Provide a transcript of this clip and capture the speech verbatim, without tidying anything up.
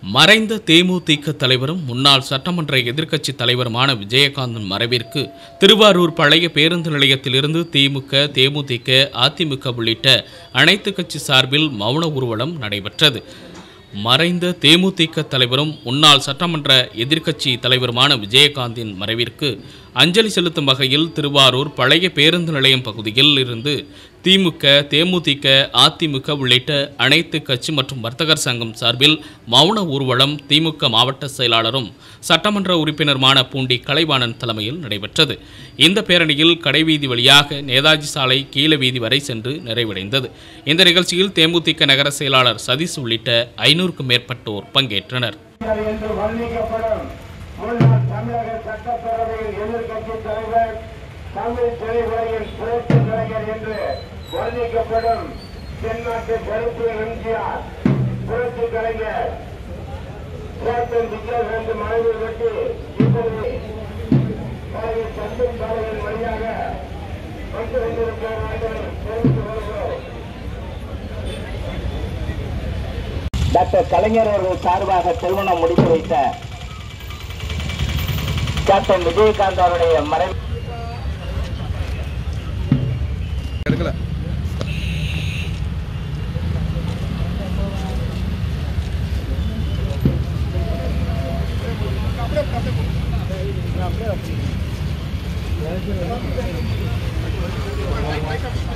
மறைந்த தேமுதிக தலைவரும் முன்னாள் சட்டமன்ற எதிர்க்கட்சி தலைவருமான விஜயகாந்தன் மறைவிற்கு திருவாரூர் பழைய பேருந்து நிலையத்திலிருந்து திமுக, தேமுதிக, அதிமுக உள்ளிட்ட அனைத்து கட்சி சார்பில் மௌன ஊர்வலம் நடைபெற்றது. மறைந்த தேமுதிக தலைவரும் முன்னாள் சட்டமன்ற எதிர்க்கட்சி தலைவருமான விஜயகாந்தின் மறைவிற்கு அஞ்சலி செலுத்தும் வகையில் திருவாரூர் பழைய பேருந்து நிலையம் பகுதியில் இருந்து திமுக, தேமுதிக, அதிமுக உள்ளிட்ட அனைத்து கட்சி மற்றும் வர்த்தகர் சங்கம் சார்பில் மௌன ஊர்வலம் திமுக மாவட்ட செயலாளரும் சட்டமன்ற உறுப்பினருமான பூண்டி கலைவாணன் தலைமையில் நடைபெற்றது. இந்த பேரணியில் கடைவீதி வழியாக நேதாஜி சாலை கீழ வீதி வரை சென்று நிறைவடைந்தது. இந்த நிகழ்ச்சியில் தேமுதிக நகர செயலாளர் சதீஷ் உள்ளிட்ட ஐநூறுக்கும் மேற்பட்டோர் பங்கேற்றனர். முன்னாள் தமிழக சட்டப்பேரவையில் எதிர்கட்சி தலைவர், தமிழ் திரையுலகின் புரட்சி கலைஞர் என்று வர்ணிக்கப்படும் தென்னாட்டு கருப்பு எம்ஜிஆர் புரட்சி கலைஞர் கேப்டன் விஜயகாந்த் மனைவி வெட்டி இப்பொழுது சட்டும் சாலையின் வழியாக வந்து கொண்டிருக்கிறார்கள் தெரிவித்து வருகிறோம். டாக்டர் கலைஞர் அவர்கள் சார்பாக திருமணம் முடித்து வைத்த கேப்டன் விஜயகாந்த் அவருடைய மறைவு அப்படியே